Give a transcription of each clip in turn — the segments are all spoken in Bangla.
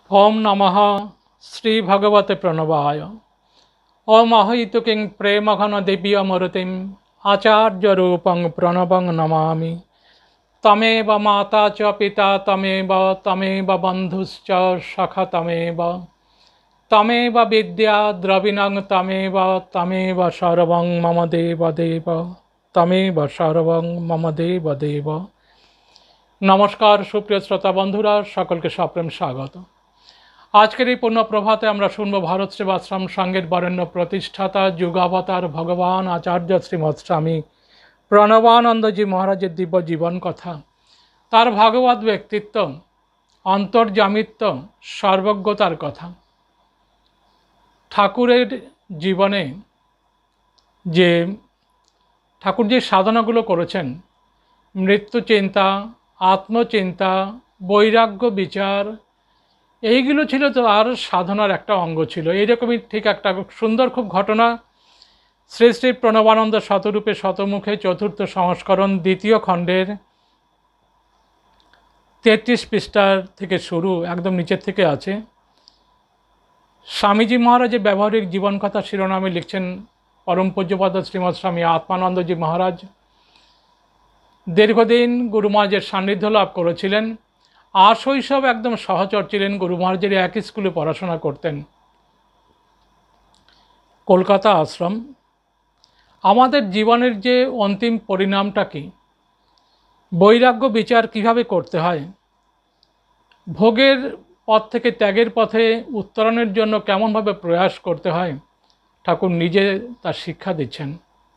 ओम नमः श्री भगवते प्रणवाय। ओम अहितुकिं प्रेमघन दिव्यमूर्तिम् आचार्य रूपं प्रणवं नमामि। तमेव माता च पिता तमेव तमेव बन्धुश्च सखा तमेव विद्या द्रविणं तमेव तमेव सर्वं मम देव देव तमेव सर्वं मम देव देव। नमस्कार सुप्रिय श्रोता बंधुरा सकल के सप्रेम स्वागत। आजकेर पुण्य प्रभाते आमरा शुनब भारत सेवाश्रम संघेर बरेण्य प्रतिष्ठाता युगावतार भगवान आचार्य श्रीमद स्वामी प्रणवानंदजी महाराजेर दिव्य जीवन कथा, तार भागवत व्यक्तित्व, अंतर्जामित्व, सर्वज्ञतार कथा। ठाकुरेर जीवने जे ठाकुर जे साधनागुलो करेछेन, मृत्यु चिंता, आत्मचिंता, वैराग्य विचार, এইগুলো ছিল তার সাধনার একটা অঙ্গ ছিল। এইরকমই ঠিক একটা সুন্দর খুব ঘটনা শ্রী শ্রী প্রণবানন্দ শতরূপে শতমুখে চতুর্থ সংস্করণ দ্বিতীয় খণ্ডের 33 পৃষ্ঠার থেকে শুরু, একদম নিচের থেকে আছে। স্বামীজি মহারাজের ব্যবহারিক জীবন কথা শিরোনামে লিখছেন পরম পূজ্যপাদ শ্রীমৎ স্বামী আত্মানন্দজি মহারাজ। দীর্ঘদিন গুরু মহারাজের সান্নিধ্য লাভ করেছিলেন। শৈশব একদম সহচর ছিলেন, গুরু মহারাজের একই স্কুলে পড়াশোনা করতেন। কলকাতা আশ্রম। আমাদের জীবনের যে অন্তিম পরিণামটা কি, বৈরাগ্য বিচার কিভাবে করতে হয়, ভোগের পথ থেকে ত্যাগের পথে উত্তরণের জন্য কেমনভাবে প্রয়াস করতে হয়, ঠাকুর নিজে তার শিক্ষা দিচ্ছেন।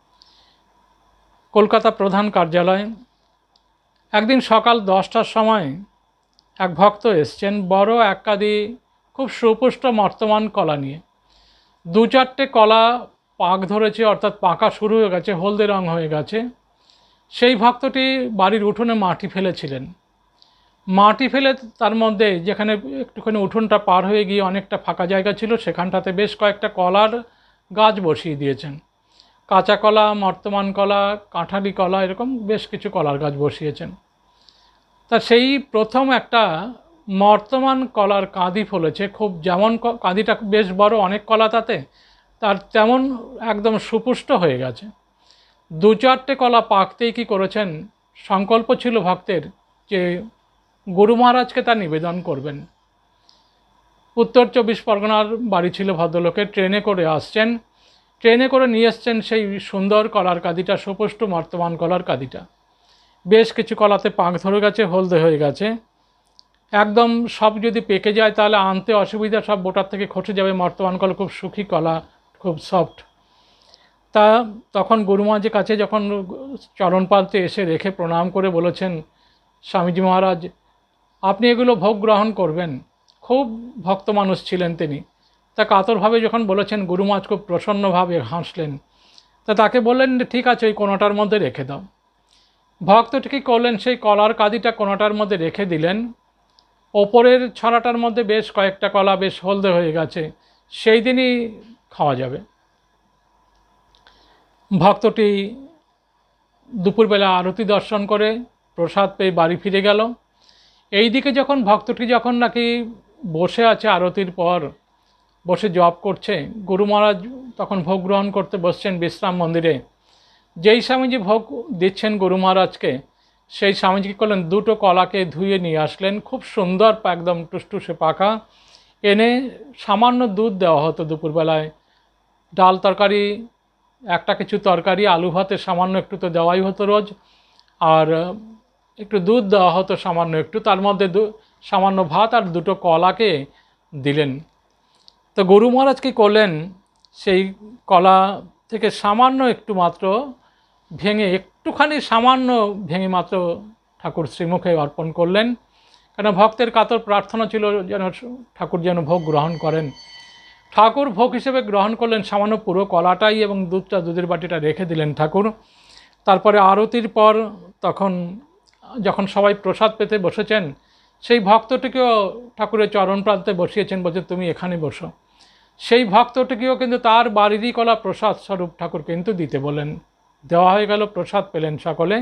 কলকাতা প্রধান কার্যালয়। একদিন সকাল 10টার সময় এক ভক্ত এসছেন, বড় এক কাঁদি খুব সুপুষ্ট মর্তমান কলা নিয়ে। 2-4টে কলা পাক ধরেছে, অর্থাৎ পাকা শুরু হয়ে গেছে, হলদে রং হয়ে গেছে। সেই ভক্তটি বাড়ির উঠোনে মাটি ফেলেছিলেন। মাটি ফেলে তার মধ্যে যেখানে একটুখানি উঠোনটা পার হয়ে গিয়ে অনেকটা ফাঁকা জায়গা ছিল, সেখানটাতে বেশ কয়েকটা কলার গাছ বসিয়ে দিয়েছেন। কাঁচা কলা, মর্তমান কলা, কাঁঠালি কলা, এরকম বেশ কিছু কলার গাছ বসিয়েছেন। তা সেই প্রথম একটা মর্তমান কলার কাঁদি ফলেছে, খুব যেমন কাঁদিটা বেশ বড়, অনেক কলা তাতে, তার তেমন একদম সুপুষ্ট হয়ে গেছে। 2-4টে কলা পাকতেই কী করেছেন, সংকল্প ছিল ভক্তের যে গুরু মহারাজকে তা নিবেদন করবেন। উত্তর 24 পরগনার বাড়ি ছিল ভদ্রলোকের। ট্রেনে করে আসছেন, ট্রেনে করে নিয়ে এসছেন সেই সুন্দর কলার কাঁদিটা, সুপুষ্ট মর্তমান কলার কাঁদিটা। বেশ কিছু কলাতে পাক ধরে গেছে, হলদে হয়ে গেছে, একদম সব যদি পেকে যায় তাহলে আনতে অসুবিধা, সব বোটার থেকে খসে যাবে। মর্তমান কলা খুব সুখী কলা, খুব সফট। তা তখন গুরু মহারাজের কাছে যখন চরণপাতে এসে রেখে প্রণাম করে বলেছেন, স্বামীজি মহারাজ আপনি এগুলো ভোগ গ্রহণ করবেন। খুব ভক্ত মানুষ ছিলেন তিনি। তা কাতরভাবে যখন বলেছেন, গুরু মহারাজ খুব প্রসন্নভাবে হাসলেন। তা তাকে বললেন ঠিক আছে, ওই কোনোটার মধ্যে রেখে দাও। ভক্তটি কী করলেন, সেই কলার কাঁদিটা কোনোটার মধ্যে রেখে দিলেন। ওপরের ছড়াটার মধ্যে বেশ কয়েকটা কলা বেশ হলদে হয়ে গেছে, সেই দিনই খাওয়া যাবে। ভক্তটি দুপুরবেলা আরতি দর্শন করে প্রসাদ পেয়ে বাড়ি ফিরে গেল। এই দিকে যখন ভক্তটি যখন নাকি বসে আছে আরতির পর, বসে জপ করছে, গুরু মহারাজ তখন ভোগ গ্রহণ করতে বসছেন বিশ্রাম মন্দিরে। যেই স্বামীজি ভোগ দিচ্ছেন গুরু মহারাজকে, সেই স্বামীজি কী করলেন, 2টো কলাকে ধুয়ে নিয়ে আসলেন, খুব সুন্দর একদম টুসটুসে পাকা। এনে সামান্য দুধ দেওয়া হতো দুপুরবেলায়। ডাল তরকারি, একটা কিছু তরকারি, আলু ভাতে সামান্য একটু তো দেওয়াই হতো রোজ, আর একটু দুধ দেওয়া হতো সামান্য একটু, তার মধ্যে সামান্য ভাত আর 2টো কলাকে দিলেন। তো গুরু মহারাজ কী করলেন, সেই কলা থেকে সামান্য একটু মাত্র ভেঙে, একটুখানি সামান্য ভেঙে মাত্র ঠাকুর শ্রীমুখে অর্পণ করলেন। কেন ভক্তের কাতর প্রার্থনা ছিল যেন ঠাকুর যেন ভোগ গ্রহণ করেন। ঠাকুর ভোগ হিসেবে গ্রহণ করলেন সামান্য পুরো কলাটাই, এবং দুধের বাটিটা রেখে দিলেন ঠাকুর। তারপরে আরতির পর তখন যখন সবাই প্রসাদ পেতে বসেছেন, সেই ভক্তটিকেও ঠাকুরের চরণ প্রান্তে বসিয়েছেন, বলছে তুমি এখানে বসো। সেই ভক্তটিকেও কিন্তু তার বাড়িরই কলা প্রসাদ স্বরূপ ঠাকুর কিন্তু দিতে বলেন। দেওয়া হয়ে গেল, প্রসাদ পেলেন সকলে।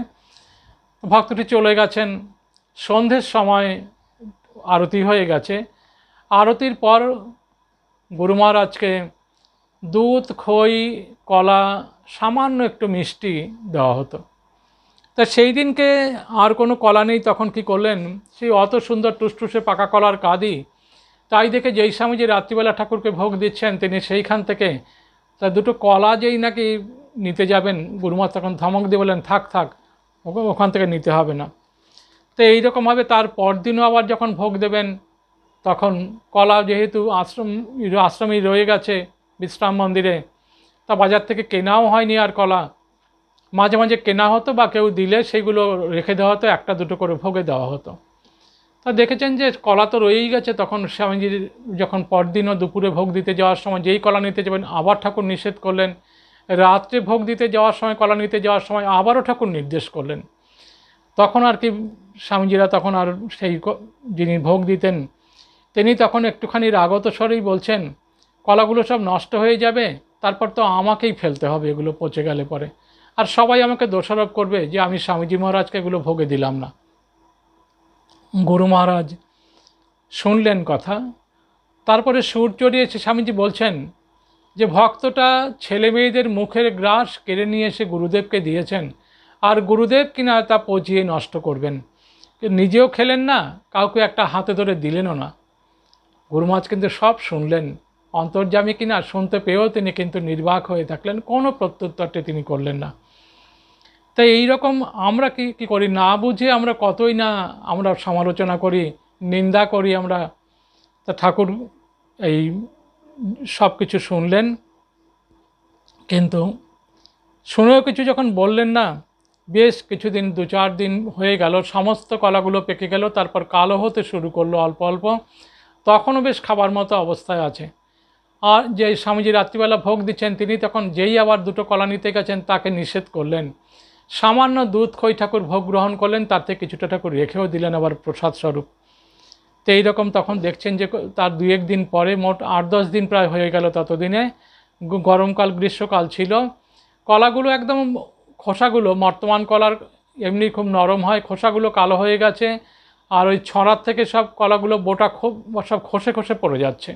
ভক্তটি চলে গেছেন। সন্ধ্যের সময় আরতি হয়ে গেছে। আরতির পর গুরু মহারাজকে দুধ, খই, কলা, সামান্য একটু মিষ্টি দেওয়া হতো। তা সেই দিনকে আর কোনো কলা নেই, তখন কি করলেন, সেই অত সুন্দর টুসটুসে পাকা কলার কাঁদি, তাই দেখে যেই স্বামীজি রাত্রিবেলা ঠাকুরকে ভোগ দিচ্ছেন, তিনি সেইখান থেকে তা দুটো কলা যেই নাকি নিতে যাবেন, গুরুমা তখন ধমক দিয়ে বলেন, থাক থাক, ওখান থেকে নিতে হবে না। তো এইরকমভাবে তার পরদিনও আবার যখন ভোগ দেবেন, তখন কলা যেহেতু আশ্রমেই রয়ে গেছে বিশ্রাম মন্দিরে, তা বাজার থেকে কেনাও হয়নি আর কলা, মাঝে মাঝে কেনা হতো বা কেউ দিলে সেগুলো রেখে দেওয়া হতো, একটা দুটো করে ভোগে দেওয়া হতো। তা দেখেছেন যে কলা তো রয়েই গেছে, তখন স্বামীজির যখন পরদিনও দুপুরে ভোগ দিতে যাওয়ার সময় যেই কলা নিতে যাবেন আবার ঠাকুর নিষেধ করলেন, রাত্রে ভোগ দিতে যাওয়ার সময় কলা নিতে যাওয়ার সময় আবারও ঠাকুর নির্দেশ করলেন। তখন আর কি স্বামীজিরা তখন আর সেই যিনি ভোগ দিতেন তিনি তখন একটুখানি রাগত স্বরেই বলছেন, কলাগুলো সব নষ্ট হয়ে যাবে, তারপর তো আমাকেই ফেলতে হবে এগুলো পচে গেলে পরে, আর সবাই আমাকে দোষারোপ করবে যে আমি স্বামীজি মহারাজকে এগুলো ভোগে দিলাম না। গুরু মহারাজ শুনলেন কথা, তারপরে সুর চড়িয়ে এসে স্বামীজি বলছেন যে ভক্তটা ছেলে মেয়েদের মুখের গ্রাস কেড়ে নিয়ে এসে গুরুদেবকে দিয়েছেন, আর গুরুদেব কিনা তা পচিয়ে নষ্ট করবেন, নিজেও খেলেন না, কাউকে একটা হাতে ধরে দিলেনও না। গুরু মহারাজ কিন্তু সব শুনলেন, অন্তর্যামী কিনা শুনতে পেয়েও তিনি কিন্তু নির্বাক হয়ে থাকলেন, কোনো প্রত্যুত্তরটি তিনি করলেন না। তাই এইরকম আমরা কি করি, না বুঝে আমরা কতই না আমরা সমালোচনা করি, নিন্দা করি আমরা। তা ঠাকুর এই সব কিছু শুনলেন, কিন্তু শুনেও কিছু যখন বললেন না, বেশ কিছুদিন 2-4 দিন হয়ে গেল, সমস্ত কলাগুলো পেকে গেল, তারপর কালো হতে শুরু করলো অল্প অল্প, তখনও বেশ খাবার মতো অবস্থায় আছে। আর যে স্বামীজি রাত্রিবেলা ভোগ দিচ্ছেন, তিনি তখন যেই আবার দুটো কলা নিতে গেছেন তাকে নিষেধ করলেন। সামান্য দুধ খই ঠাকুর ভোগ গ্রহণ করলেন, তার থেকে কিছুটা ঠাকুর রেখেও দিলেন আবার প্রসাদ স্বরূপ। তো এইরকম তখন দেখছেন যে তার 2-1 দিন পরে, মোট 8-10 দিন প্রায় হয়ে গেল, ততদিনে গরমকাল গ্রীষ্মকাল ছিল, কলাগুলো একদম খোসাগুলো, বর্তমান কলার এমনি খুব নরম হয়, খোসাগুলো কালো হয়ে গেছে, আর ওই ছড়ার থেকে সব কলাগুলো বোটা সব খসে খসে পড়ে যাচ্ছে।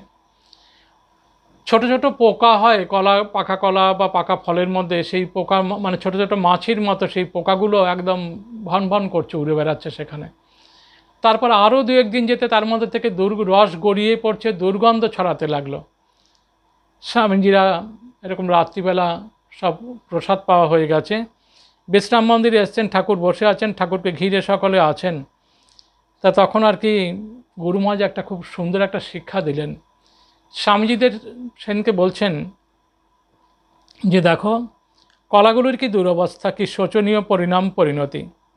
ছোট ছোট পোকা হয় কলা, পাকা কলা বা পাকা ফলের মধ্যে, সেই পোকা মানে ছোট ছোট মাছির মতো সেই পোকাগুলো একদম ভন ভন করছে, উড়ে বেড়াচ্ছে সেখানে। তারপর আরও 2-1 দিন যেতে তার মধ্যে থেকে রস গড়িয়ে পড়ছে, দুর্গন্ধ ছড়াতে লাগলো। স্বামীজিরা এরকম রাত্রিবেলা সব প্রসাদ পাওয়া হয়ে গেছে, বিশ্রাম মন্দিরে এসছেন, ঠাকুর বসে আছেন, ঠাকুরকে ঘিরে সকলে আছেন। তা তখন আর কি গুরু মহারাজ একটা খুব সুন্দর একটা শিক্ষা দিলেন। স্বামীজিদের সেনকে বলছেন যে দেখো, কলাগুলোর কি দুরবস্থা, কি শোচনীয় পরিণতি।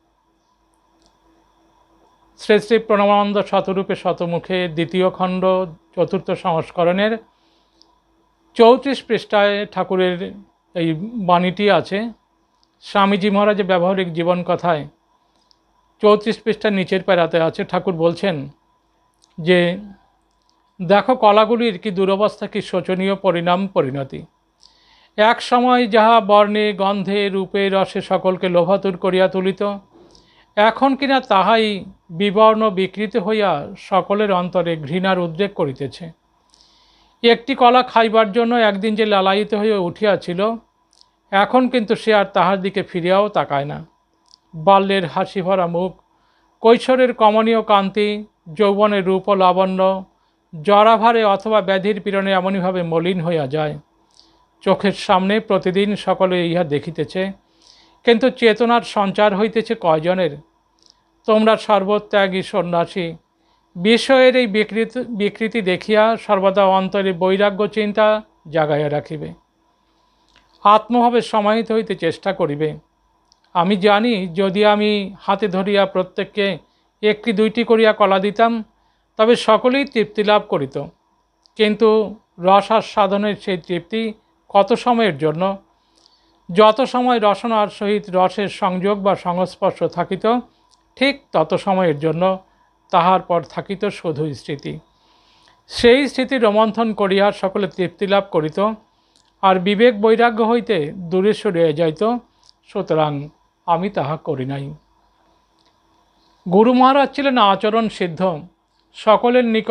শ্রী শ্রী প্রণবানন্দ শতরূপে শতমুখে 2য় খণ্ড 4র্থ সংস্করণের 34 পৃষ্ঠায় ঠাকুরের এই বাণীটি আছে। স্বামীজি মহারাজের ব্যবহারিক জীবন কথায় 34 পৃষ্ঠার নিচের প্যারাতে আছে। ঠাকুর বলছেন যে দেখো, কলাগুলির কি দুরবস্থা, কি শোচনীয় পরিণতি। এক সময় যাহা বর্ণে গন্ধে রূপে রসে সকলকে লোভাতুর করিয়া তুলিত, এখন কিনা তাহাই বিবর্ণ বিকৃত হইয়া সকলের অন্তরে ঘৃণার উদ্রেক করিতেছে। একটি কলা খাইবার জন্য একদিন যে লালায়িত হয়ে উঠিয়াছিল, এখন কিন্তু সে আর তাহার দিকে ফিরিয়াও তাকায় না। বাল্যের হাসি ভরা মুখ, কৈশোরের কমনীয় কান্তি, যৌবনের রূপ ও লাবণ্য জরাভারে অথবা ব্যাধির পীড়নে এমনইভাবে মলিন হইয়া যায়। চোখের সামনে প্রতিদিন সকলে ইহা দেখিতেছে, কিন্তু চেতনার সঞ্চার হইতেছে কয়জনের। তোমরা সর্বত্যাগী সন্ন্যাসী, বিষয়ের এই বিকৃতি দেখিয়া সর্বদা অন্তরে বৈরাগ্য চিন্তা জাগাইয়া রাখিবে, আত্মভাবে সমাহিত হইতে চেষ্টা করিবে। আমি জানি, যদি আমি হাতে ধরিয়া প্রত্যেককে 1-2টি করিয়া কলা দিতাম, তবে সকলেই তৃপ্তি লাভ করিত, কিন্তু রসাস্বাদনের সেই তৃপ্তি কত সময়ের জন্য? যত সময় রসনার সহিত রসের সংযোগ বা সংস্পর্শ থাকিত, ঠিক তত সময়ের জন্য তাহার পর থাকিত শুধু স্মৃতি। সেই স্মৃতি রোমন্থন করিয়া সকলে তৃপ্তি লাভ করিত, আর বিবেক বৈরাগ্য হইতে দূরে সরিয়া যাইত। সুতরাং আমি তাহা করি নাই। গুরু মহারাজ ছিলেন আচরণ সিদ্ধ, সকলের নিকট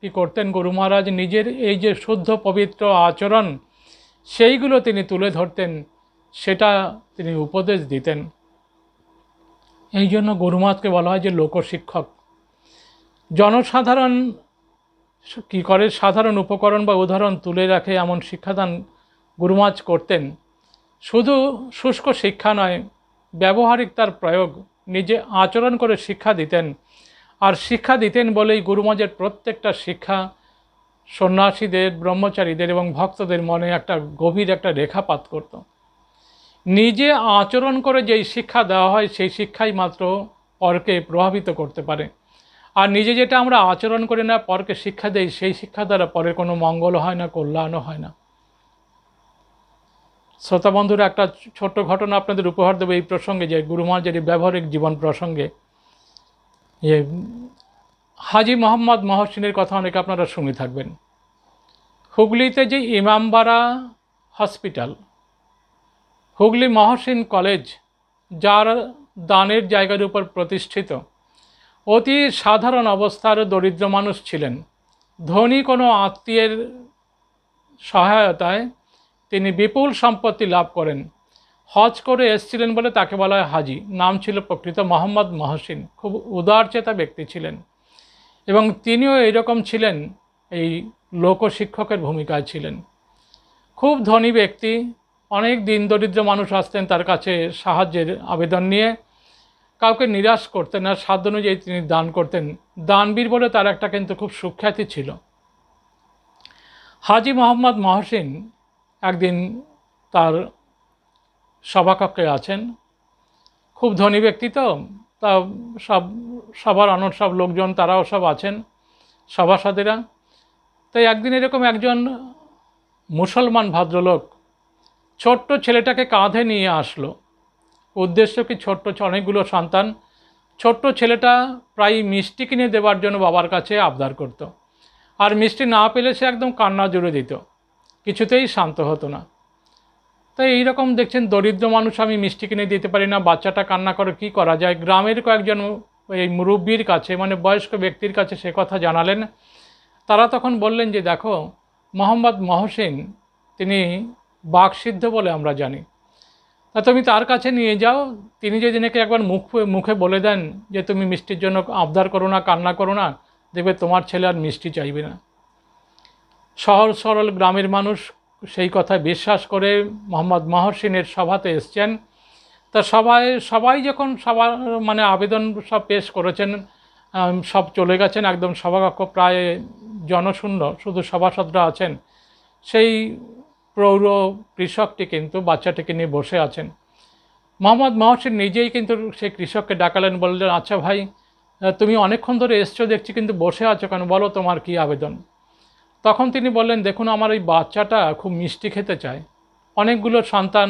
কি করতেন গুরু মহারাজ, নিজের এই যে শুদ্ধ পবিত্র আচরণ সেইগুলো তিনি তুলে ধরতেন, সেটা তিনি উপদেশ দিতেন। এই জন্য গুরু মহারাজকে বলা হয় যে লোকশিক্ষক। জনসাধারণ কী করে সাধারণ উপকরণ বা উদাহরণ তুলে রাখে এমন শিক্ষাদান গুরু মহারাজ করতেন। শুধু শুষ্ক শিক্ষা নয়, ব্যবহারিক তার প্রয়োগ, নিজে আচরণ করে শিক্ষা দিতেন। আর শিক্ষা দিতেন বলেই গুরু মহারাজের প্রত্যেকটা শিক্ষা সন্ন্যাসীদের, ব্রহ্মচারীদের এবং ভক্তদের মনে একটা গভীর একটা রেখাপাত করত। নিজে আচরণ করে যেই শিক্ষা দেওয়া হয় সেই শিক্ষাই মাত্র পরকে প্রভাবিত করতে পারে। আর নিজে যেটা আমরা আচরণ করি না, পরকে শিক্ষা দেই, সেই শিক্ষা দ্বারা পরের কোনো মঙ্গল হয় না, কল্যাণও হয় না। শ্রোতা বন্ধুরা, একটা ছোট্ট ঘটনা আপনাদের উপহার দেবো এই প্রসঙ্গে, যে গুরু মহারাজের ব্যবহারিক জীবন প্রসঙ্গে। হাজি মোহাম্মদ মহসিনের কথা অনেকে আপনারা শুনে থাকবেন। হুগলিতে যে ইমামবাড়া হসপিটাল, হুগলি মহসিন কলেজ, যার দানের জায়গার উপর প্রতিষ্ঠিত, অতি সাধারণ অবস্থার দরিদ্র মানুষ ছিলেন। ধনী কোনো আত্মীয়ের সহায়তায় তিনি বিপুল সম্পত্তি লাভ করেন। হজ করে এসেছিলেন বলে তাকে বলা হয় হাজি। নাম ছিল প্রকৃত মোহাম্মদ মহসিন। খুব উদারচেতা ব্যক্তি ছিলেন এবং তিনিও এরকম ছিলেন, এই লোকশিক্ষকের ভূমিকায় ছিলেন। খুব ধনী ব্যক্তি, অনেক দিন দরিদ্র মানুষ আসতেন তার কাছে সাহায্যের আবেদন নিয়ে, কাউকে নিরাশ করতেন না, সাধ্য অনুযায়ী তিনি দান করতেন। দানবীর বলে তার একটা কিন্তু খুব সুখ্যাতি ছিল। হাজি মোহাম্মদ মহসিন একদিন তার সভাকক্ষে আছেন। খুব ধনী ব্যক্তি তো, তা সবার অনর সব লোকজন তারাও সব আছেন, সভাসদেরা। তাই একদিন এরকম একজন মুসলমান ভদ্রলোক ছোট্ট ছেলেটাকে কাঁধে নিয়ে আসলো। উদ্দেশ্য কি, অনেকগুলো সন্তান, ছোট্ট ছেলেটা প্রায় মিষ্টি কিনে দেওয়ার জন্য বাবার কাছে আবদার করত। আর মিষ্টি না পেলে সে একদম কান্না জুড়ে দিত, কিছুতেই শান্ত হতো না। তাই এইরকম দেখছেন দরিদ্র মানুষ, আমি মিষ্টি কিনে দিতে পারি না, বাচ্চাটা কান্না করে, কি করা যায়? গ্রামের কয়েকজন এই মুরব্বীর কাছে, মানে বয়স্ক ব্যক্তির কাছে সে কথা জানালেন। তারা তখন বললেন যে দেখো, মোহাম্মদ মহসিন তিনি বাকসিদ্ধ বলে আমরা জানি, তা তুমি তার কাছে নিয়ে যাও। তিনি যদি নাকি একবার মুখে বলে দেন যে তুমি মিষ্টির জন্য আবদার করো না, কান্না করো না, দেখবে তোমার ছেলে আর মিষ্টি চাইবে না। সহজ সরল গ্রামের মানুষ সেই কথায় বিশ্বাস করে মোহাম্মদ মহসিনের সভাতে এসছেন। তা সবাই যখন মানে আবেদন সব পেশ করেছেন, সব চলে গেছেন, একদম সভাকক্ষ প্রায় জনশূন্য, শুধু সভাসদরা আছেন। সেই প্রৌঢ় কৃষকটি কিন্তু বাচ্চাটিকে নিয়ে বসে আছেন। মোহাম্মদ মহসিন নিজেই কিন্তু সেই কৃষককে ডাকালেন, বললেন আচ্ছা ভাই, তুমি অনেকক্ষণ ধরে এসছো দেখছি, কিন্তু বসে আছো কেন, বলো তোমার কি আবেদন? তখন তিনি বললেন, দেখুন আমার এই বাচ্চাটা খুব মিষ্টি খেতে চায়, অনেকগুলো সন্তান,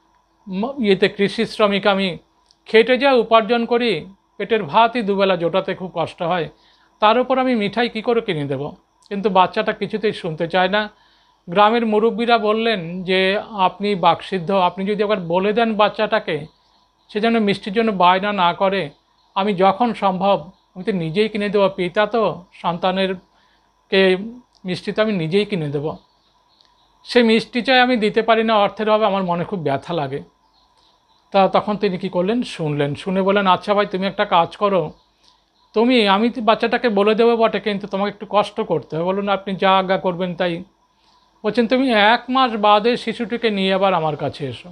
কৃষি শ্রমিক, আমি খেটে যা উপার্জন করি, পেটের ভাতই দুবেলা জোটাতে খুব কষ্ট হয়, তার উপর আমি মিঠাই কি করে কিনে দেব? কিন্তু বাচ্চাটা কিছুতেই শুনতে চায় না। গ্রামের মুরব্বীরা বললেন যে আপনি বাকসিদ্ধ, আপনি যদি একবার বলে দেন বাচ্চাটাকে সে যেন মিষ্টির জন্য বায়না না করে, আমি যখন সম্ভব আমি তো নিজেই কিনে দেবো, পিতা তো, সন্তানেরকে মিষ্টি তো আমি নিজেই কিনে দেব। সে মিষ্টি চাই, আমি দিতে পারি না, অর্থের অভাবে আমার মনে খুব ব্যথা লাগে। তখন তিনি কি করলেন, শুনলেন, শুনে বলেন আচ্ছা ভাই, তুমি একটা কাজ করো, আমি বাচ্চাটাকে বলে দেবো বটে, কিন্তু তোমাকে একটু কষ্ট করতে হবে। বলুন আপনি যা আজ্ঞা করবেন তাই। বলছেন তুমি 1 মাস বাদে শিশুটিকে নিয়ে আবার আমার কাছে এসো।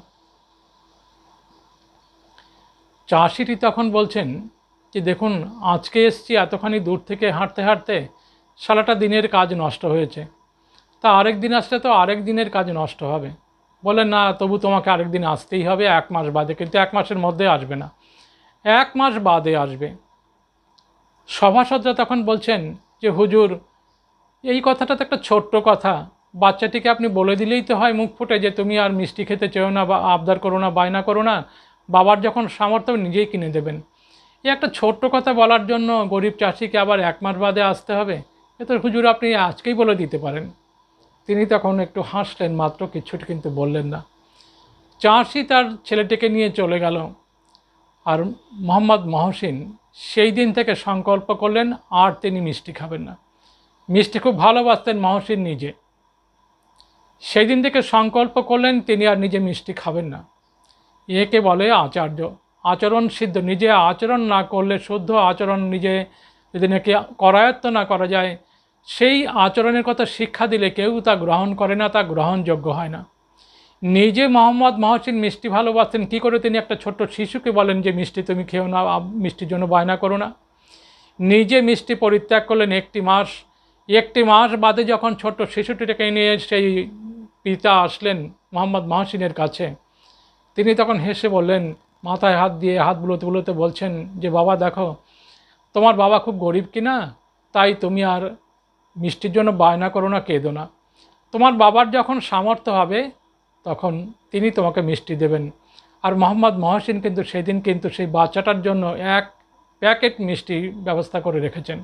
চাষিটি তখন বলছেন যে দেখুন, আজকে এসছি, এতখানি দূর থেকে হাঁটতে হাঁটতে সারাটা দিনের কাজ নষ্ট হয়েছে, তা আরেক দিন আসলে তো আরেক দিনের কাজ নষ্ট হবে। বলেন না, তবু তোমাকে আরেক দিন আসতেই হবে, 1 মাস বাদে, কিন্তু 1 মাসের মধ্যে আসবে না, 1 মাস বাদে আসবে। সভাসদরা তখন বলছেন যে হুজুর, এই কথাটা তো একটা ছোট্ট কথা, বাচ্চাটিকে আপনি বলে দিলেই তো হয় মুখ ফুটে যে তুমি আর মিষ্টি খেতে চেও না, বা আবদার করো না, বায়না করো না, বাবার যখন সামর্থ্য নিজেই কিনে দেবেন। এই একটা ছোট্ট কথা বলার জন্য গরিব চাষিকে আবার 1 মাস বাদে আসতে হবে? এ তো হুজুর আপনি আজকেই বলে দিতে পারেন। তিনি তখন একটু হাসলেন মাত্র, কিছুটি কিন্তু বললেন না। চাষি তার ছেলেটিকে নিয়ে চলে গেল। আর মোহাম্মদ মহসিন সেই দিন থেকে সংকল্প করলেন আর তিনি মিষ্টি খাবেন না। মিষ্টি খুব ভালোবাসতেন মহর্ষি নিজে। সেই দিন থেকে সংকল্প করলেন তিনি আর নিজে মিষ্টি খাবেন না। একে বলে আচার্য, আচরণ সিদ্ধ। নিজে আচরণ না করলে, শুদ্ধ আচরণ নিজে যদি নাকি করায়ত্ত না করা যায়, সেই আচরণের কথা শিক্ষা দিলে কেউ তা গ্রহণ করে না, তা গ্রহণযোগ্য হয় না। নিজে মোহাম্মদ মহসিন মিষ্টি ভালোবাসতেন, কী করে তিনি একটা ছোট্ট শিশুকে বলেন যে মিষ্টি তুমি খেও না, মিষ্টির জন্য বায়না করো না। নিজে মিষ্টি পরিত্যাগ করলেন একটি মাস বাদে যখন ছোট্ট শিশুটিকে নিয়ে সেই পিতা আসলেন মোহাম্মদ মহসিনের কাছে, তিনি তখন হেসে বললেন, মাথায় হাত দিয়ে হাত বুলোতে বুলোতে বলছেন যে বাবা দেখো, তোমার বাবা খুব গরিব কিনা, তাই তুমি আর মিষ্টির জন্য বায়না করো না, কেঁদো না। তোমার বাবার যখন সামর্থ্য হবে তখন তিনি তোমাকে মিষ্টি দেবেন। আর মোহাম্মদ মহসিন কিন্তু সেদিন কিন্তু সেই বাচ্চাটার জন্য 1 প্যাকেট মিষ্টি ব্যবস্থা করে রেখেছেন।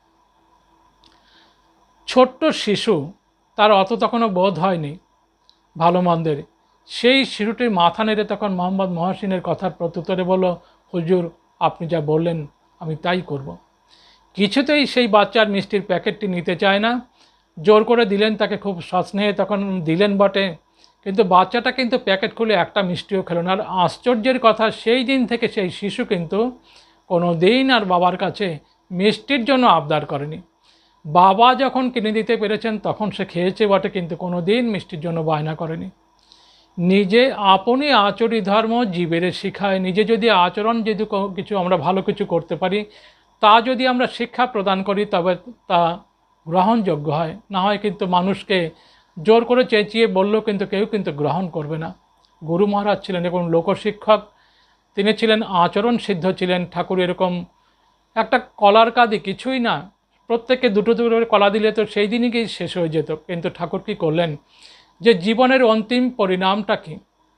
ছোট্ট শিশু, তার অত তখনও বোধ হয়নি ভালো মন্দের। সেই শিশুটির মাথা নেড়ে তখন মোহাম্মদ মহসিনের কথার প্রত্যুত্তরে বলল, হুজুর আপনি যা বললেন আমি তাই করব। কিছুতেই সেই বাচ্চার মিষ্টির প্যাকেটটি নিতে চায় না, জোর করে দিলেন তাকে, খুব সস্নেহে তখন দিলেন বটে, কিন্তু বাচ্চাটা কিন্তু প্যাকেট খুলে একটা মিষ্টিও খেলো না। আর আশ্চর্যের কথা, সেই দিন থেকে সেই শিশু কিন্তু কোনো দিন আর বাবার কাছে মিষ্টির জন্য আবদার করেনি। বাবা যখন কিনে দিতে পেরেছেন তখন সে খেয়েছে বটে, কিন্তু কোনো দিন মিষ্টির জন্য বায়না করেনি। নিজে আপনি আচরি ধর্ম জীবের শিখায়। নিজে যদি আচরণ যদি কিছু আমরা ভালো কিছু করতে পারি, তা যদি আমরা শিক্ষা প্রদান করি, তবে তা গ্রহণযোগ্য হয়। না হয় কিন্তু মানুষকে জোর করে চেঁচিয়ে বললেও কিন্তু কেউ কিন্তু গ্রহণ করবে না। গুরু মহারাজ ছিলেন এবং লোকশিক্ষক, তিনি ছিলেন আচরণ সিদ্ধ ছিলেন। ঠাকুর এরকম একটা কলার কাঁদি কিছুই না, প্রত্যেককে দুটো দুটো করে কলা দিলে তো সেই দিনই গিয়ে শেষ হয়ে যেত, কিন্তু ঠাকুর কী করলেন যে জীবনের অন্তিম পরিণামটা কি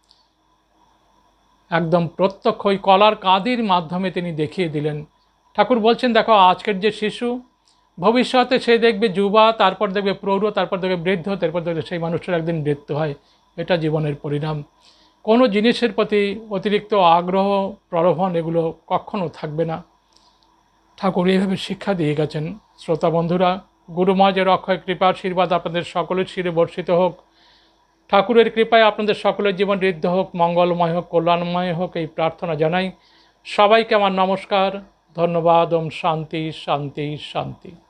একদম প্রত্যক্ষ ওই কলার কাঁদির মাধ্যমে তিনি দেখিয়ে দিলেন। ঠাকুর বলছেন, দেখো আজকের যে শিশু, ভবিষ্যতে সে দেখবে যুবা, তারপর দেখবে প্রৌঢ়, তারপর দেখবে বৃদ্ধ, তারপর দেখবে সেই মানুষটার একদিন মৃত্যু হয়। এটা জীবনের পরিণাম। কোনো জিনিসের প্রতি অতিরিক্ত আগ্রহ, প্রলোভন এগুলো কখনো থাকবে না। ঠাকুর এইভাবে শিক্ষা দিয়ে গেছেন। শ্রোতা বন্ধুরা, গুরু মহারাজের অক্ষয় কৃপা আশীর্বাদ আপনাদের সকলের শিরে বর্ষিত হোক। ঠাকুরের কৃপায় আপনাদের সকলের জীবন ঋদ্ধ হোক, মঙ্গলময় হোক, কল্যাণময় হোক, এই প্রার্থনা জানাই। সবাইকে আমার নমস্কার, ধন্যবাদ। ওম শান্তি শান্তি শান্তি।